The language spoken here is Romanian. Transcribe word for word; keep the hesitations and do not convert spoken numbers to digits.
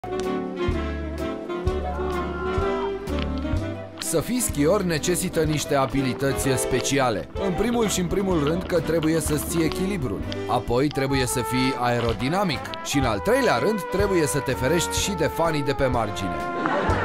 Să fii schior necesită niște abilități speciale. În primul și în primul rând că trebuie să-ți ții echilibrul. Apoi trebuie să fii aerodinamic. Și în al treilea rând trebuie să te ferești și de fanii de pe margine.